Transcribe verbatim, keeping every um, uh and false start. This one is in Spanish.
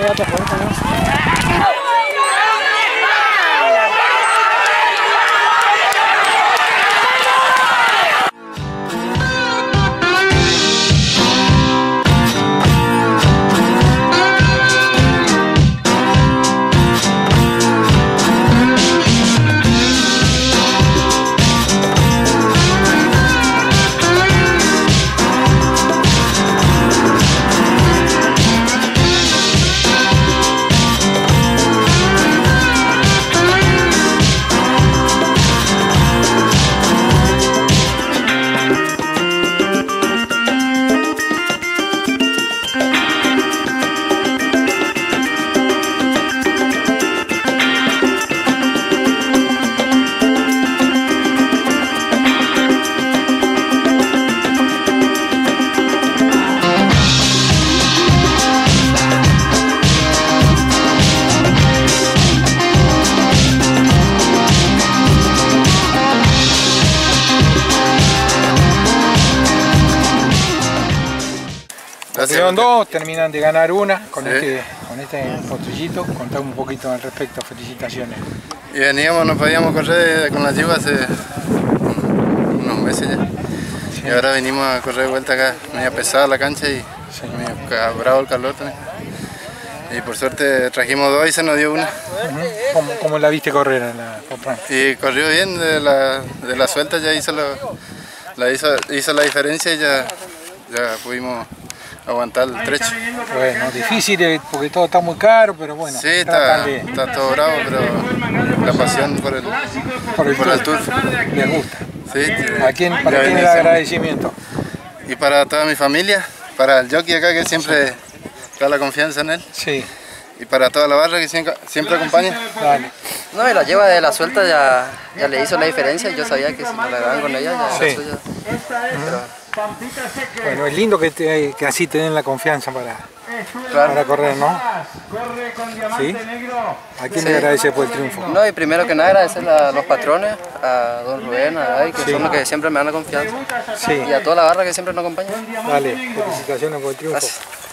quédate por favor. Salieron dos, terminan de ganar una con, sí. este, con este potillito. Contame un poquito al respecto, felicitaciones. Y veníamos, no podíamos correr con las yugos hace unos meses ya. Sí. Y ahora venimos a correr de vuelta acá, media pesada la cancha y sí. medio bravo el calor también. Y por suerte trajimos dos y se nos dio una. Uh-huh. ¿Cómo, ¿Cómo la viste correr en la Popran? Y corrió bien, de la, de la suelta ya hizo, lo, la hizo, hizo la diferencia y ya, ya pudimos aguantar el trecho. Bueno, difícil porque todo está muy caro, pero bueno. Sí, está, está todo bravo, pero la pasión por el, por el, por el tour. Les gusta. Sí, ¿A quién, para quién el agradecimiento? Y para toda mi familia, para el jockey acá que siempre da la confianza en él. Sí. Y para toda la barra que siempre, siempre acompaña. Dale. No, y la lleva de la suelta ya, ya le hizo la diferencia y yo sabía que si me la daban con ella ya sí. era suya. Pero, bueno, es lindo que, te, que así te den la confianza para, claro. para correr, ¿no? ¿Sí? ¿A quién sí. le agradece por el triunfo? No, y primero que nada agradecer a los patrones, a don Rubén, a Ay, que sí. son los que siempre me dan la confianza. Sí. Y a toda la barra que siempre nos acompaña. Dale, felicitaciones por el triunfo. Gracias.